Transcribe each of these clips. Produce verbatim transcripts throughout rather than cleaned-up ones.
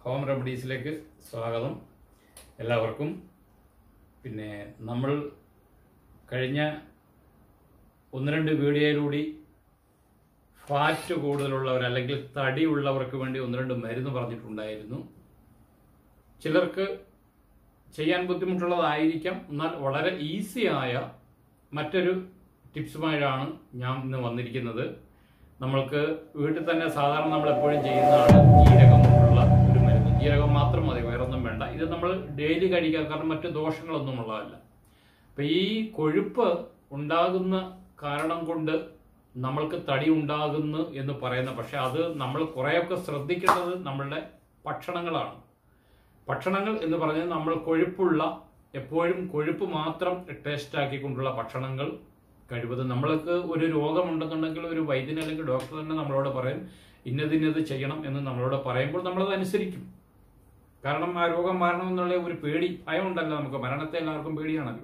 Home റെമഡീസിലേക്ക് സ്വാഗതം എല്ലാവർക്കും. പിന്നെ നമ്മൾ കഴിഞ്ഞ ഒന്ന് രണ്ട് വീഡിയോയിലൂടെ ഫാറ്റ് കൂടുതലുള്ളവർ അല്ലെങ്കിൽ തടിയുള്ളവർക്ക് വേണ്ടി ഒന്ന് രണ്ട് മരുന്ന് പറഞ്ഞിട്ടുണ്ടായിരുന്നു. ചിലർക്ക് ചെയ്യാൻ ബുദ്ധിമുട്ടുള്ളതായിരിക്കാം, എന്നാൽ വളരെ ഈസിയായ മറ്റൊരു ടിപ്സുമായിട്ടാണ് ഞാൻ ഇന്ന് വന്നിരിക്കുന്നത്. നമ്മൾക്ക് വീട്ടിൽ തന്നെ സാധാരണ നമ്മൾ എപ്പോഴും ചെയ്യുന്നതാണ് ജീരകം കൊണ്ടുള്ള ഒരു മരുന്ന്. ജീരകം മാത്രം മതി, വേറൊന്നും വേണ്ട. ഇത് നമ്മൾ ഡെയിലി കഴിക്കുക, കാരണം മറ്റു ദോഷങ്ങളൊന്നും ഉള്ളതല്ല. അപ്പം ഈ കൊഴുപ്പ് ഉണ്ടാകുന്ന കാരണം കൊണ്ട് നമ്മൾക്ക് തടി ഉണ്ടാകുന്നു എന്ന് പറയുന്ന, പക്ഷെ അത് നമ്മൾ കുറേയൊക്കെ ശ്രദ്ധിക്കേണ്ടത് നമ്മളുടെ ഭക്ഷണങ്ങളാണ്. ഭക്ഷണങ്ങൾ എന്ന് പറഞ്ഞാൽ നമ്മൾ കൊഴുപ്പുള്ള, എപ്പോഴും കൊഴുപ്പ് മാത്രം ടേസ്റ്റ് ആക്കിക്കൊണ്ടുള്ള ഭക്ഷണങ്ങൾ കഴിവതും. നമ്മൾക്ക് ഒരു രോഗമുണ്ടെന്നുണ്ടെങ്കിൽ ഒരു വൈദ്യൻ അല്ലെങ്കിൽ ഡോക്ടർ തന്നെ നമ്മളോട് പറയും ഇന്നതിന്നത് ചെയ്യണം എന്ന് നമ്മളോട് പറയുമ്പോൾ നമ്മളത് അനുസരിക്കും. കാരണം ആ രോഗം മാറണമെന്നുള്ള ഒരു പേടി, ഭയം ഉണ്ടല്ലോ നമുക്ക്. മരണത്തെ എല്ലാവർക്കും പേടിയാണല്ലോ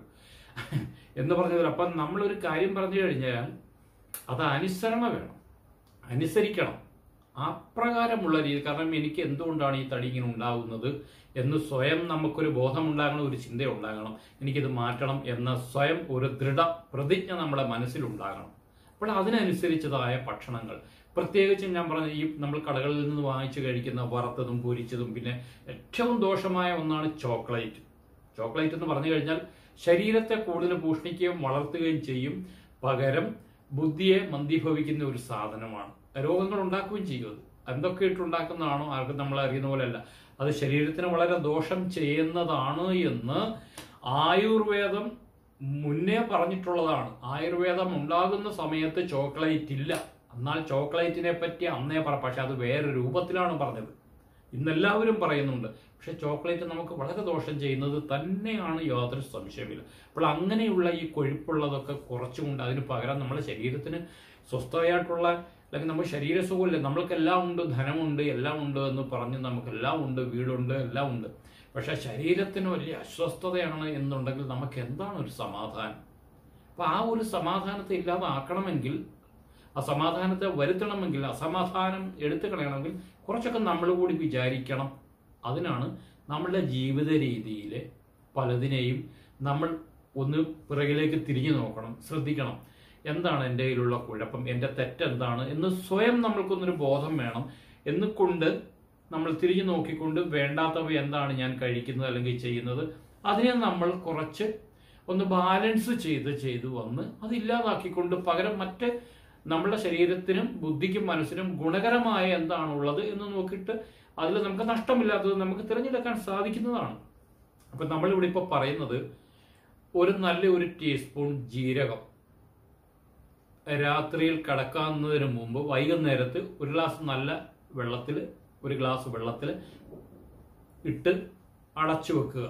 എന്ന് പറഞ്ഞതിൽ. അപ്പം നമ്മളൊരു കാര്യം പറഞ്ഞു കഴിഞ്ഞാൽ അത് അനുസരണ വേണം, അനുസരിക്കണം അപ്രകാരമുള്ള രീതി. കാരണം എനിക്ക് എന്തുകൊണ്ടാണ് ഈ തടി ഇങ്ങനെ ഉണ്ടാകുന്നത് എന്ന് സ്വയം നമുക്കൊരു ബോധമുണ്ടാകണം, ഒരു ചിന്ത ഉണ്ടാകണം. എനിക്കിത് മാറ്റണം എന്ന സ്വയം ഒരു ദൃഢ പ്രതിജ്ഞ നമ്മുടെ മനസ്സിലുണ്ടാകണം. അപ്പോൾ അതിനനുസരിച്ചതായ ഭക്ഷണങ്ങൾ, പ്രത്യേകിച്ചും ഞാൻ പറഞ്ഞ ഈ നമ്മൾ കടകളിൽ നിന്ന് വാങ്ങിച്ചു കഴിക്കുന്ന വറുത്തതും പൊരിച്ചതും, പിന്നെ ഏറ്റവും ദോഷമായ ഒന്നാണ് ചോക്ലേറ്റ്. ചോക്ലേറ്റ് എന്ന് പറഞ്ഞു കഴിഞ്ഞാൽ ശരീരത്തെ കൂടുതൽ പോഷിക്കുകയും വളർത്തുകയും ചെയ്യും, പകരം ബുദ്ധിയെ മന്ദീഭവിക്കുന്ന ഒരു സാധനമാണ്. രോഗങ്ങൾ ഉണ്ടാക്കുകയും ചെയ്യും. അത് എന്തൊക്കെ ഇട്ടുണ്ടാക്കുന്നതാണോ ആർക്കും നമ്മൾ അറിയുന്ന പോലെയല്ല. അത് ശരീരത്തിന് വളരെ ദോഷം ചെയ്യുന്നതാണ് എന്ന് ആയുർവേദം മുന്നേ പറഞ്ഞിട്ടുള്ളതാണ്. ആയുർവേദം ഉണ്ടാകുന്ന സമയത്ത് ചോക്ലേറ്റ് ഇല്ല, എന്നാൽ ചോക്ലേറ്റിനെ പറ്റി അന്നേ പറ, പക്ഷെ അത് വേറെ രൂപത്തിലാണ് പറഞ്ഞത്. ഇന്നെല്ലാവരും പറയുന്നുണ്ട്, പക്ഷെ ചോക്ലേറ്റ് നമുക്ക് വളരെ ദോഷം ചെയ്യുന്നത് തന്നെയാണ്, യാതൊരു സംശയമില്ല. അപ്പോൾ അങ്ങനെയുള്ള ഈ കൊഴുപ്പുള്ളതൊക്കെ കുറച്ചുകൊണ്ട് അതിന് പകരം നമ്മുടെ ശരീരത്തിന് സ്വസ്ഥമായിട്ടുള്ള, അല്ലെങ്കിൽ നമ്മൾ ശരീരസുഖമില്ല, നമ്മൾക്കെല്ലാം ഉണ്ട്, ധനമുണ്ട്, എല്ലാം ഉണ്ട് എന്ന് പറഞ്ഞ് നമുക്കെല്ലാം ഉണ്ട്, വീടുണ്ട്, എല്ലാം ഉണ്ട്. പക്ഷെ ശരീരത്തിന് വലിയ അസ്വസ്ഥതയാണ് എന്നുണ്ടെങ്കിൽ നമുക്ക് എന്താണ് ഒരു സമാധാനം? അപ്പം ആ ഒരു സമാധാനത്തെ ഇല്ലാതാക്കണമെങ്കിൽ, ആ സമാധാനത്തെ വരുത്തണമെങ്കിൽ, അസമാധാനം എടുത്തു കളയണമെങ്കിൽ കുറച്ചൊക്കെ നമ്മൾ കൂടി വിചാരിക്കണം. അതിനാണ് നമ്മളുടെ ജീവിത രീതിയിലെ പലതിനെയും നമ്മൾ ഒന്ന് പിറകിലേക്ക് തിരിഞ്ഞു നോക്കണം, ശ്രദ്ധിക്കണം. എന്താണ് എൻ്റെ കയ്യിലുള്ള കുഴപ്പം, എൻ്റെ തെറ്റെന്താണ് എന്ന് സ്വയം നമ്മൾക്കൊന്നൊരു ബോധം വേണം. എന്നുകൊണ്ട് നമ്മൾ തിരിഞ്ഞു നോക്കിക്കൊണ്ട് വേണ്ടാത്തവ എന്താണ് ഞാൻ കഴിക്കുന്നത് അല്ലെങ്കിൽ ചെയ്യുന്നത്, അതിനെ നമ്മൾ കുറച്ച് ഒന്ന് ബാലൻസ് ചെയ്ത് ചെയ്ത് വന്ന് അതില്ലാതാക്കിക്കൊണ്ട് പകരം മറ്റ് നമ്മുടെ ശരീരത്തിനും ബുദ്ധിക്കും മനസ്സിനും ഗുണകരമായ എന്താണുള്ളത് എന്ന് നോക്കിയിട്ട് അതിൽ നമുക്ക് നഷ്ടമില്ലാത്തത് നമുക്ക് തിരഞ്ഞെടുക്കാൻ സാധിക്കുന്നതാണ്. അപ്പം നമ്മളിവിടെ ഇപ്പോൾ പറയുന്നത് ഒരു നല്ല ഒരു ടീസ്പൂൺ ജീരകം രാത്രിയിൽ കിടക്കുന്നതിന് മുമ്പ് വൈകുന്നേരത്ത് ഒരു ഗ്ലാസ് നല്ല വെള്ളത്തിൽ, ഒരു ഗ്ലാസ് വെള്ളത്തിൽ ഇട്ട് അടച്ചു വെക്കുക.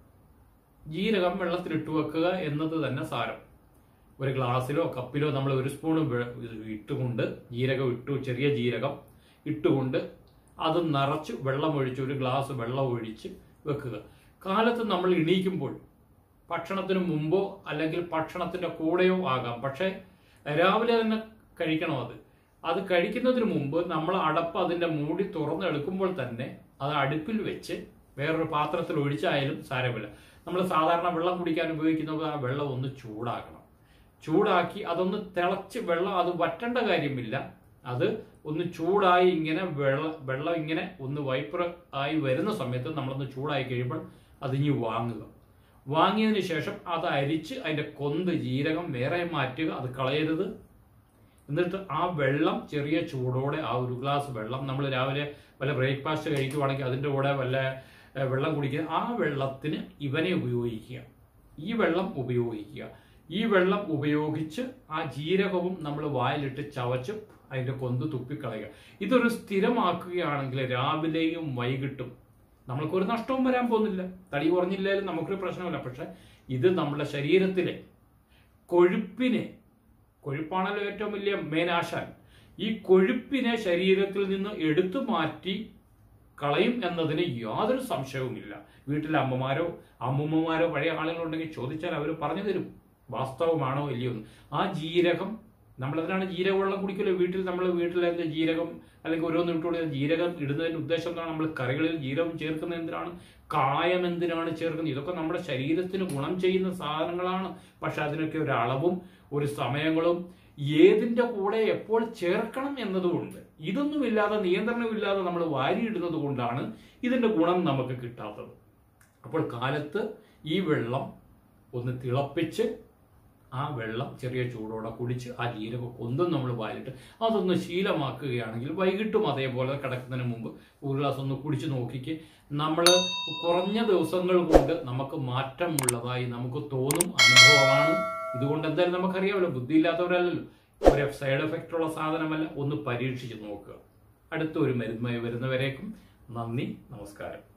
ജീരകം വെള്ളത്തിലിട്ട് വെക്കുക എന്നത് തന്നെ സാരം. ഒരു ഗ്ലാസ്സിലോ കപ്പിലോ നമ്മൾ ഒരു സ്പൂൺ ഇട്ടുകൊണ്ട്, ജീരകം ഇട്ടു, ചെറിയ ജീരകം ഇട്ടുകൊണ്ട് അത് നിറച്ച് വെള്ളമൊഴിച്ച്, ഒരു ഗ്ലാസ് വെള്ളം ഒഴിച്ച് വെക്കുക. കാലത്ത് നമ്മൾ എണീക്കുമ്പോൾ, ഭക്ഷണത്തിന് മുമ്പോ അല്ലെങ്കിൽ ഭക്ഷണത്തിന്റെ കൂടെയോ ആകാം, പക്ഷേ രാവിലെ തന്നെ കഴിക്കണം. അത് അത് കഴിക്കുന്നതിന് മുമ്പ് നമ്മൾ അടപ്പ് അതിൻ്റെ മൂടി തുറന്നെടുക്കുമ്പോൾ തന്നെ അത് അടുപ്പിൽ വെച്ച് വേറൊരു പാത്രത്തിൽ ഒഴിച്ചായാലും സാരമില്ല. നമ്മൾ സാധാരണ വെള്ളം കുടിക്കാൻ ഉപയോഗിക്കുന്നത് ആ വെള്ളം ഒന്ന് ചൂടാക്കണം. ചൂടാക്കി അതൊന്ന് തിളച്ച്, വെള്ളം അത് വറ്റേണ്ട കാര്യമില്ല, അത് ഒന്ന് ചൂടായി ഇങ്ങനെ വെള്ളം വെള്ളം ഇങ്ങനെ ഒന്ന് വൈപ്പർ ആയി വരുന്ന സമയത്ത് നമ്മളൊന്ന് ചൂടായി കഴിയുമ്പോൾ അതിഞ്ഞ് വാങ്ങുക. വാങ്ങിയതിന് ശേഷം അത് അരിച്ച് അതിൻ്റെ കൊന്ത് ജീരകം വേറെ മാറ്റുക, അത് കളയരുത്. എന്നിട്ട് ആ വെള്ളം ചെറിയ ചൂടോടെ, ആ ഒരു ഗ്ലാസ് വെള്ളം നമ്മൾ രാവിലെ വല്ല ബ്രേക്ക്ഫാസ്റ്റ് കഴിക്കുവാണെങ്കിൽ അതിൻ്റെ കൂടെ വല്ല വെള്ളം കുടിക്കുക, ആ വെള്ളത്തിന് ഇവനെ ഉപയോഗിക്കുക. ഈ വെള്ളം ഉപയോഗിക്കുക. ഈ വെള്ളം ഉപയോഗിച്ച് ആ ജീരകവും നമ്മൾ വായിലിട്ട് ചവച്ച് അതിൻ്റെ കൊന്ത് തുപ്പിക്കളയുക. ഇതൊരു സ്ഥിരമാക്കുകയാണെങ്കിൽ രാവിലെയും വൈകിട്ടും നമ്മൾക്കൊരു നഷ്ടവും വരാൻ പോകുന്നില്ല. തടി കുറഞ്ഞില്ലാലും നമുക്കൊരു പ്രശ്നമില്ല. പക്ഷെ ഇത് നമ്മുടെ ശരീരത്തിലെ കൊഴുപ്പിനെ, കൊഴുപ്പാണല്ലോ ഏറ്റവും വലിയ മേനാശാൻ, ഈ കൊഴുപ്പിനെ ശരീരത്തിൽ നിന്ന് എടുത്തു മാറ്റി കളയും എന്നതിന് യാതൊരു സംശയവുമില്ല. വീട്ടിലെ അമ്മമാരോ അമ്മൂമ്മമാരോ പഴയ ആളുകളുണ്ടെങ്കിൽ ചോദിച്ചാൽ അവർ പറഞ്ഞു തരും വാസ്തവമാണോ ഇല്ലയോ എന്ന്. ആ ജീരകം നമ്മളതിനാണ് ജീരക വെള്ളം കുടിക്കല്ലോ. വീട്ടിൽ നമ്മൾ വീട്ടിലെ ജീരകം അല്ലെങ്കിൽ ഓരോന്ന് ഇട്ടുകൊണ്ട് ജീരകം ഇടുന്നതിന്റെ ഉദ്ദേശം എന്താണ്? നമ്മൾ കറികളിൽ ജീരകം ചേർക്കുന്നത് എന്തിനാണ്? കായം എന്തിനാണ് ചേർക്കുന്നത്? ഇതൊക്കെ നമ്മുടെ ശരീരത്തിന് ഗുണം ചെയ്യുന്ന സാധനങ്ങളാണ്. പക്ഷെ അതിനൊക്കെ ഒരു അളവും ഒരു സമയങ്ങളും ഏതിന്റെ കൂടെ എപ്പോൾ ചേർക്കണം എന്നതുകൊണ്ട് ഇതൊന്നുമില്ലാതെ നിയന്ത്രണമില്ലാതെ നമ്മൾ വാരിയിടുന്നത് കൊണ്ടാണ് ഇതിന്റെ ഗുണം നമുക്ക് കിട്ടാത്തത്. അപ്പോൾ കാലത്ത് ഈ വെള്ളം ഒന്ന് തിളപ്പിച്ച് ആ വെള്ളം ചെറിയ ചൂടോടെ കുടിച്ച് ആ ജീരകം ഒന്നും നമ്മൾ വാരിട്ട് അതൊന്ന് ശീലമാക്കുകയാണെങ്കിൽ വൈകിട്ടും അതേപോലെ കിടക്കുന്നതിന് മുമ്പ് ഒരു ഗ്ലാസ് ഒന്ന് കുടിച്ച് നോക്കിക്ക്. നമ്മൾ കുറഞ്ഞ ദിവസങ്ങൾ കൊണ്ട് നമുക്ക് മാറ്റമുള്ളതായി നമുക്ക് തോന്നും. അനുഭവമാണ്. ഇതുകൊണ്ട് എന്തായാലും നമുക്കറിയാമല്ലോ, ബുദ്ധിയില്ലാത്തവരല്ലല്ലോ, ഒരു സൈഡ് എഫക്റ്റ് ഉള്ള സാധനമല്ല. ഒന്ന് പരീക്ഷിച്ച് നോക്കുക. അടുത്ത ഒരു മരുന്നുമായി വരുന്നവരേക്കും നന്ദി, നമസ്കാരം.